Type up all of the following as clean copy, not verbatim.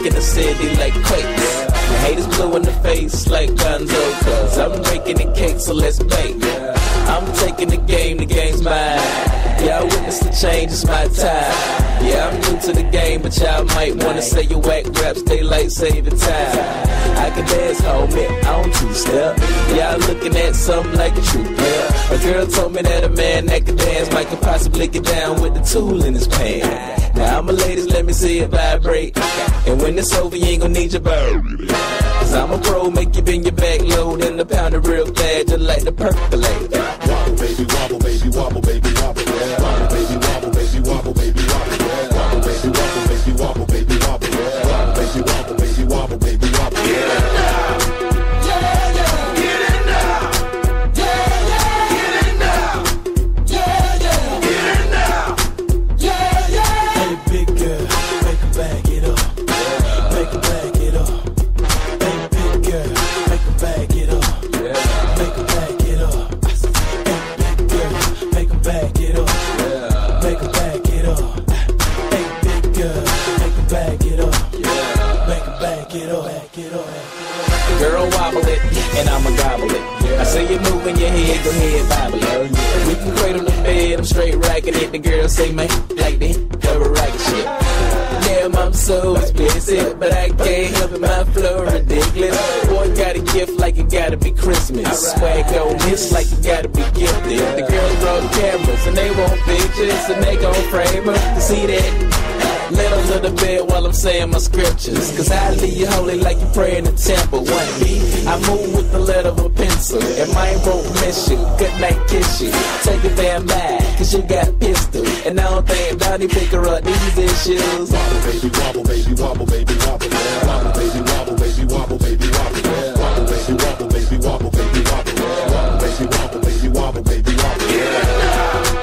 shaking the city like quakes. The haters blue in the face like Gonzo, cause I'm breaking the cake, so let's bake. I'm taking the game's mine. Y'all witness the change, it's my time. Yeah, I'm new to the game, but y'all might wanna say your whack raps, daylight save the time. I can dance, homie, I don't two-step. Y'all looking at something like a true player. A girl told me that a man that can dance might could possibly get down with the tool in his pants. Now I'm a ladies, let me see it vibrate. And when it's over, you ain't gon' need your bird. Cause I'm a pro, make you bend your back low, then the pound it real fast, just like the percolate. Wobble, baby, wobble, baby, wobble, baby, wobble, yeah. Wobble, baby, wobble, baby, wobble, baby, wobble, yeah. Wobble, baby, wobble, baby, wobble, baby, wobble, yeah. Wobble, baby, wobble, baby, wobble, baby, wobble, yeah. Girl, wobble it, and I'ma gobble it. I say you moving your head, go ahead, bobble it. We can cradle the bed, I'm straight rocking it. The girl say, man, like that, cover rocket shit. Damn, I'm so explicit, but I can't help it, my flow ridiculous. Boy, got a gift like it gotta be Christmas. Swag on this like it gotta be gifted. The girls roll the cameras, and they want pictures, and they gon' frame her. See that? Let them to the bed while I'm saying my scriptures. Cause I leave you holy like you pray in the temple. One me, I move with the letter of a pencil. And mine won't miss you, good night kiss you. Take it damn back, cause you got a pistol. And I don't think Donnie pick her up these issues. Wobble, baby, wobble, baby, wobble, baby, wobble, yeah. Wobble, baby, wobble, baby, wobble, baby, wobble, yeah. Wobble, baby, wobble, baby, wobble, baby, wobble, yeah. Wobble, baby, wobble, baby, wobble, baby, wobble, yeah.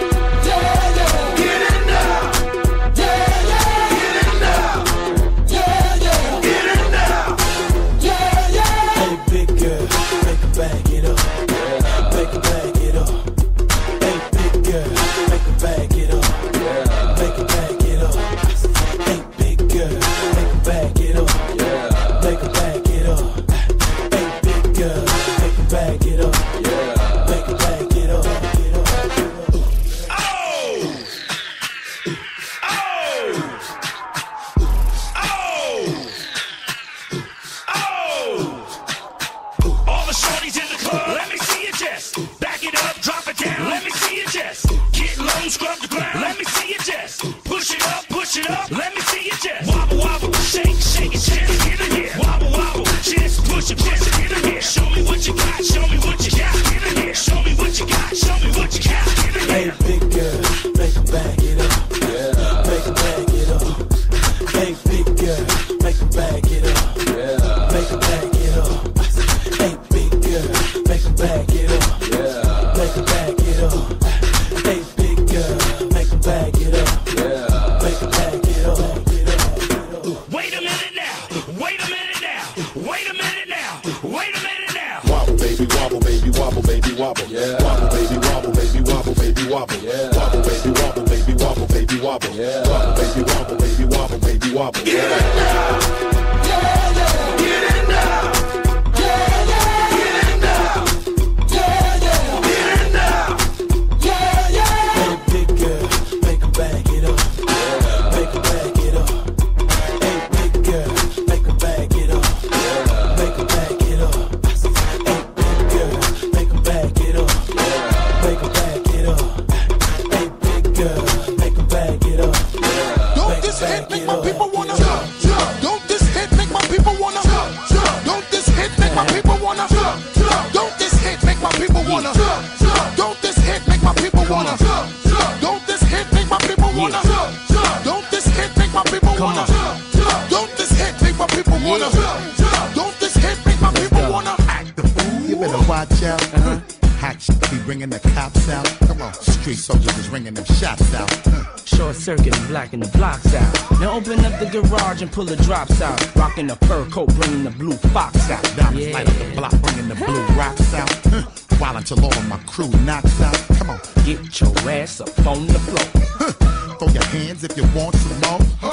Blacking the blocks out. Now open up the garage and pull the drops out. Rocking the fur coat, bringing the blue fox out. Diamonds light up the block, bringing the blue rocks out. While until all of my crew knocks out. Come on, get your ass up on the floor. Throw your hands if you want some more.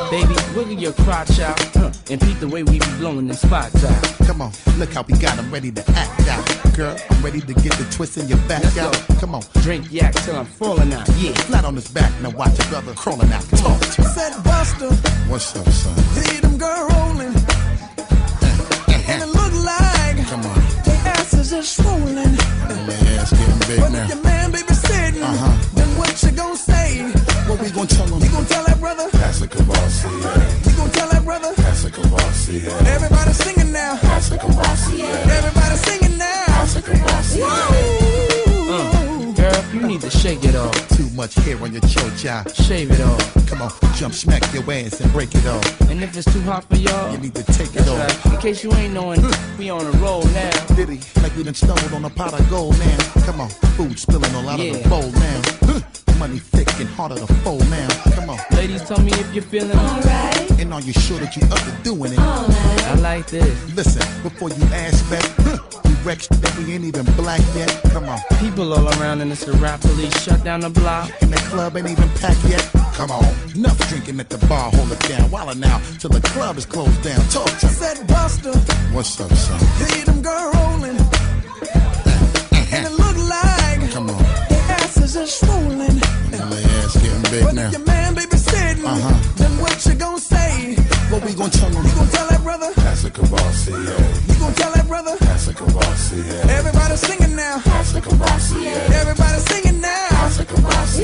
Baby, wiggle your crotch out, and peep the way we be blowing them spots out. Come on, look how we got 'em ready to act out. Girl, I'm ready to get the twist in your back Let's out. go. Come on, Drink yak till I'm falling out, yeah. flat on his back, now watch your brother crawling out. Talk to me. Said Buster, What's up, son? see them girl rolling, and it look like Come on, their asses is swollen. and my ass getting big But now. if your man baby sitting, then what you gon' say? What we gon' tell him? You gon' tell that brother? That's a Kavasi, You gon' tell that brother? that's a Kavasi, Everybody singing now. that's a Kavasi, Everybody singing now. that's a Kavasi. Girl, you need to shake it off, Too much hair on your chocha. shave it off. Come on, jump, smack your ass and break it off. And if it's too hot for y'all, You need to take it that's off. right. In case you ain't knowing, we on a roll now. Diddy, like we done stumbled on a pot of gold now. Come on, food spilling all out of Yeah. the bowl now. Money thick and harder to fold now. Come on, Ladies, tell me if you're feeling alright. and are you sure that you up to doing it? I like this. Listen, before you ask back, we wrecked that we ain't even black yet. Come on, People all around and it's the rap police shut down the block. and the club ain't even packed yet. Come on, enough drinking at the bar, hold it down. While now, till the club is closed down. Talk to me. Said Buster, What's up, son? see them girl rolling, and it look like Come on, their asses is swollen. and my ass getting big But now. if your man baby sitting, then what you gon' say? What we gon' tell him? You gon' tell that brother? That's a Kavasi, You gon' tell that brother? that's a Kavasi, Everybody singing now. that's a Kavasi, Everybody singing now. that's a Kavasi.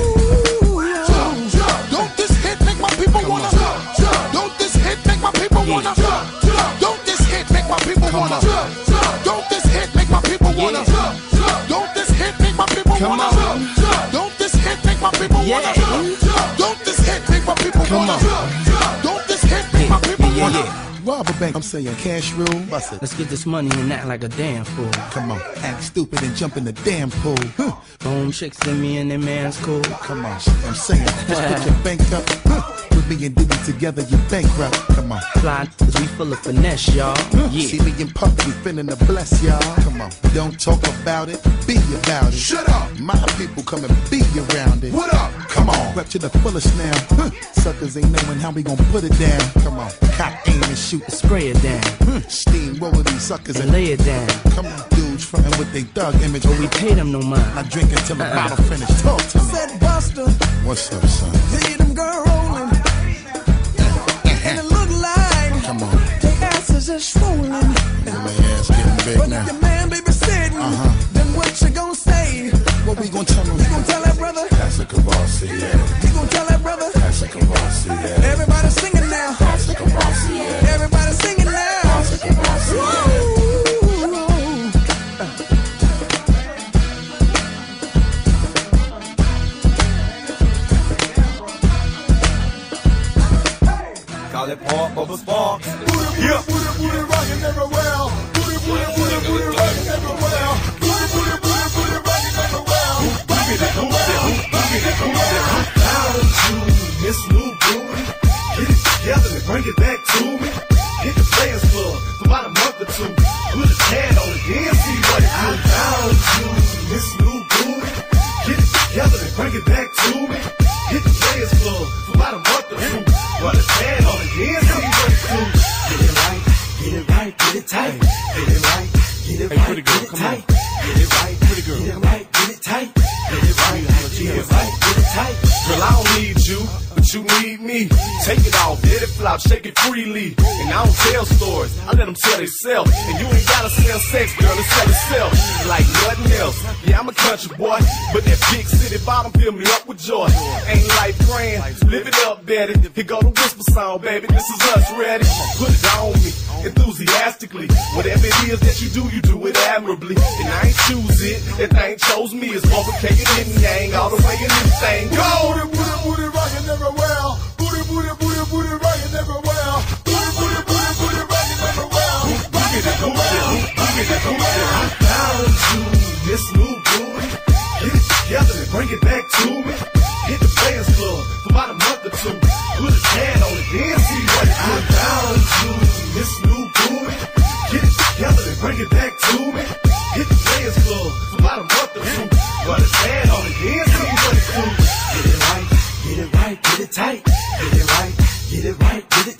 Don't this hit make my people wanna Don't this hit make my people wanna Don't this hit make my people wanna Don't this hit make my people wanna Don't this hit make my people wanna Don't this hit make my people wanna Don't this hit make my people wanna Don't this hit make my people wanna Rob a bank, I'm saying cash rule, bust it. Let's get this money and act like a damn fool. Come on, act stupid and jump in the damn pool. Home chicks and me and their man's cool. Come on, I'm saying, just put your bank up. With me and Diddy together, you bankrupt. Come on. Fly, cause we full of finesse, y'all. See Yeah. me in Puff, we finna to bless y'all. Come on, don't talk about it, be about it. Shut up. My people come and be around it. What up? Come on, rep to the fullest now. Suckers ain't knowing how we gon' put it down. Come on, cock, aim, and shoot. Spray it down Steamroller these suckers and and lay it down. come on, dudes frontin' with they thug image. But we pay them no mind. I drink until the bottle finish. Talk to me. Said Buster, What's up, son? see them girl rolling, and it look like Come on, their asses is swollen. and my ass getting big But if now. your man baby sitting, then what you gon' say? What we gon' tell them? You gon' tell that brother? That's a Kavasi, You gon' tell that brother? that's a Kavasi, Everybody singing now. that's a Kavasi, Everybody singing now. that's a Kavasi. Call it pork over sparks. Yeah. Booty rockin' everywhere. Booty rockin' everywhere. Booty rockin' everywhere. How to Miss New Booty. Get it together and bring it back to me. Hit the players club for about a month or two. Put his hand on it, then see what it do. How to Miss New Booty. Get it together and bring it back to me. Hit the players club for about a month or two. Put his hand on it, then see what it do. Get it right, get it right, get it tight. Get it right, get it right, get it tight. Get it right, pretty girl. Get it right, get it tight. Get it right, get it right, get it tight. Girl, I don't need you, but you need me. Take it off, let it flop, shake it freely. And I don't tell stories, I let them tell themselves. And you ain't gotta sell sex, girl, it sell itself. Like nothing else. Yeah, I'm a country boy, but that big city bottom fill me up with joy. Ain't life grand, live it up, Betty. Here go the whisper song, baby, this is us ready. Put it on me, enthusiastically. Whatever it is that you do it admirably. And I ain't choose it, that thing chose me. It's overtaken in yang, all the way in this thing. Go! Booty rockin' everywhere. Booty rockin' everywhere. Booty rockin' everywhere. I found you, Miss New Booty. Get it together and bring it back to me. Hit the players club for about a month or two. Put his hand on it, then see what it do. I found you, Miss New Booty. Get it together and bring it back to me. Hit the players club for about a month or two. Put his hand on it, then see what it do. Get it right, get it right, get it tight. Get it right, get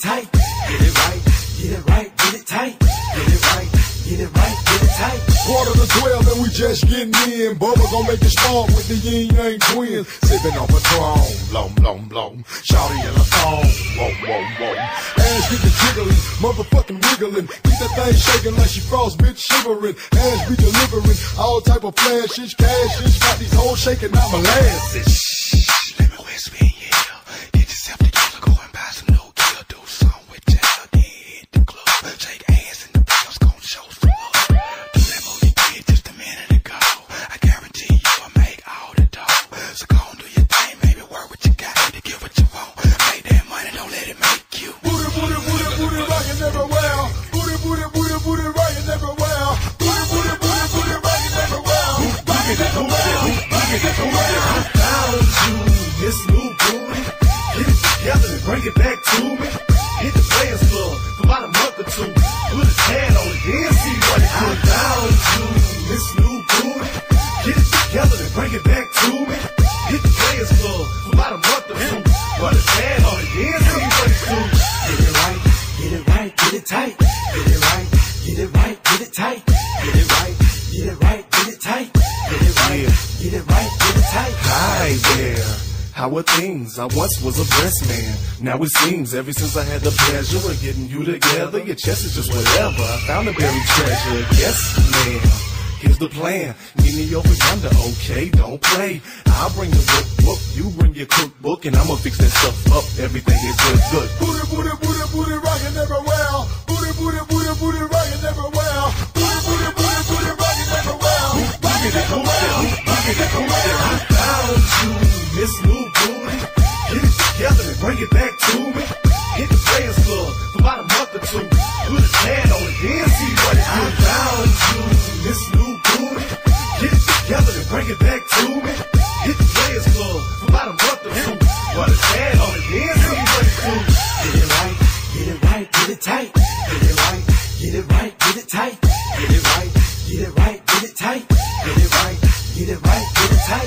tight. Get it right, get it right, get it tight. Get it right, get it right, get it tight. 11:45 and we just getting in. Bubba gon' make it spark with the yin yang twins. Sipping on Patron, blom, blom, blom. Shawty in a thong, whoa, whoa, whoa. Ass get the jiggling, motherfucking wiggling. Keep that thing shaking like she frost, bitch shivering. Ass be delivering all type of flashes, cashes. Got these hoes shaking out molasses. Let me whisper in your ear. Get yourself together, go and buy some new gear. Do something with Jell, then hit the club. Shake ass and the bills gon' show some love. Do that move you did just a minute ago. I guarantee you'll make all the dough. So go and do your thing, baby, work what you got to give what you want. Make that money, don't let it make you. Booty, booty, booty, booty, rockin' everywhere. Booty, booty, booty, booty, rockin' everywhere. Booty, booty, booty, booty, rockin' everywhere. Rockin' everywhere. Rockin' everywhere. Found you, this new booty. Get it together and bring it back to me. Hit the Players Club for about a month or two. Put a tan on it, then see what it do. Found you, this new booty. Get it together and bring it back to me. Hit the Players Club for about a month or two. Put a tan on it, then see what it do. Get it right, get it right, get it tight. Get it right, get it right, get it tight. Get it right, get it right, get it tight. Get it right, get it right, get it tight. Hi there. How are things? I once was a breast man. Now it seems ever since I had the pleasure of getting you together, your chest is just whatever. I found a buried treasure. Yes, ma'am. Here's the plan. Meet me over yonder, okay? Don't play. I'll bring the book, you bring your cookbook, and I'ma fix that stuff up. Everything is good. Booty, booty, booty, booty, rockin' everywhere. Booty, booty, booty, booty, rockin' everywhere. Booty, booty, booty, booty, rockin' everywhere. Rockin' everywhere. Rockin' everywhere. Found you, Miss New Booty. Get it together and bring it back to me. Hit the Players Club for about a month or two. Put a tan on it, then see what it do. Found you, Miss New Booty. Get it together and bring it back to me. Hit the Players Club for about a month or two. Put a tan on it, then see what it do. Get it right, get it right, get it tight. Get it right, get it right, get it tight. Get it right, get it right, get it tight. Get it right, get it right, get it tight.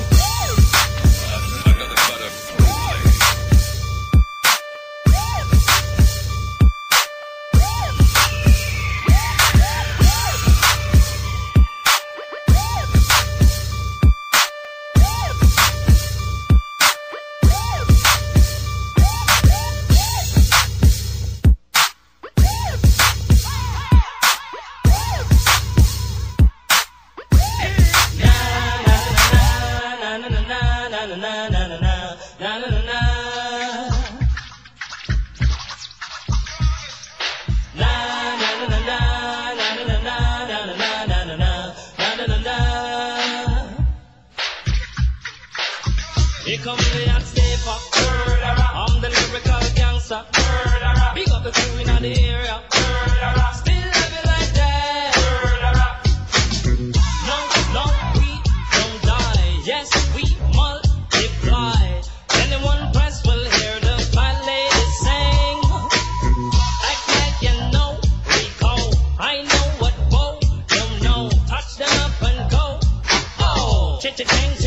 Here comes the hot stepper. I'm the lyrical gangster. Big up the crew in the area. Still love it like that. No, we don't die. Yes, we multiply. Anyone press will hear the fine ladies sing. Act like you know Rico. I know what Bo don't know. Touch them up and go. Oh, chit-chit-ching.